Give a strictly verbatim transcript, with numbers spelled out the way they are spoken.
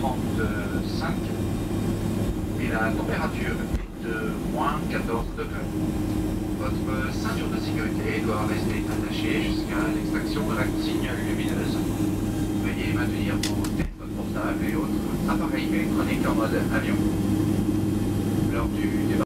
trente-cinq et la température est de moins quatorze degrés. Votre ceinture de sécurité doit rester attachée jusqu'à l'extraction de la consigne lumineuse. Veuillez maintenir vos téléphones portables et autres appareils électroniques en mode avion. Lors du